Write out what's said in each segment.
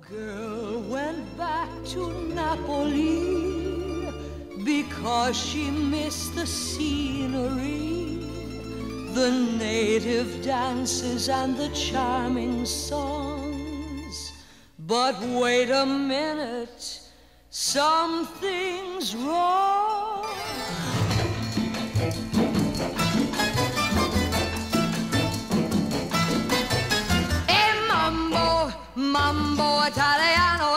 Girl went back to Napoli because she missed the scenery, the native dances and the charming songs. But wait a minute, something's wrong. Mambo Italiano,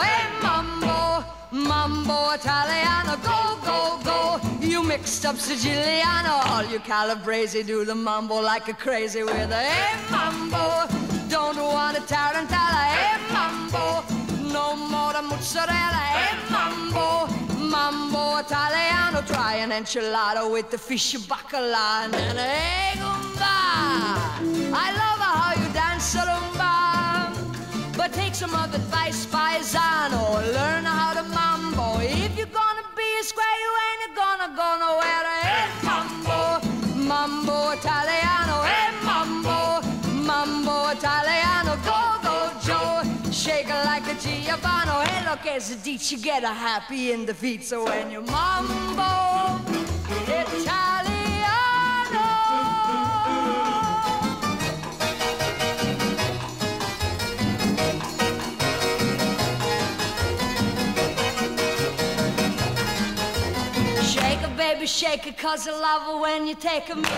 mambo Italiano, go, go, go. You mixed up Siciliano, all you Calabrese do the mambo like a crazy with a mambo. Don't want a tarantella, mambo. No more the mozzarella, mambo. Mambo Italiano, try an enchilada with the fish bacala and an gumba. I love how you dance rumba. But take some of advice, paisano. Learn how to mambo. If you're gonna be a square, you ain't gonna go nowhere. Hey, mambo, mambo Italiano. Hey, mambo, mambo Italiano. Go, go, Joe. Shake it like a Giovanni. Hey, look, as a ditch, you get a happy in the feet. So when you mambo Italiano. Shake it, baby, shake it, 'cause I love it when you take a me.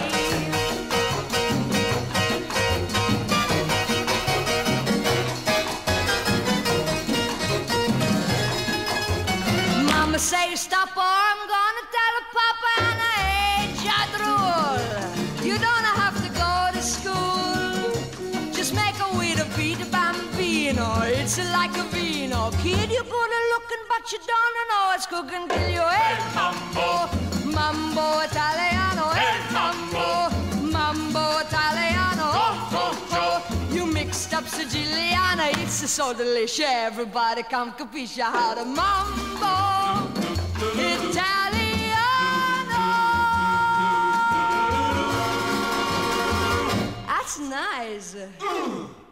Mama say stop or I'm gonna tell her Papa and I hate jadrul. You don't have to go to school. Just make a with a beat bambino. It's like a vino. Kid, you're good at looking, but you don't know it's cooking till you hate mambo. Mambo Italiano, hey, mambo, mambo Italiano, oh, oh, oh. You mixed up Siciliana, it's so delicious. Everybody come capisce how to mambo Italiano. That's nice.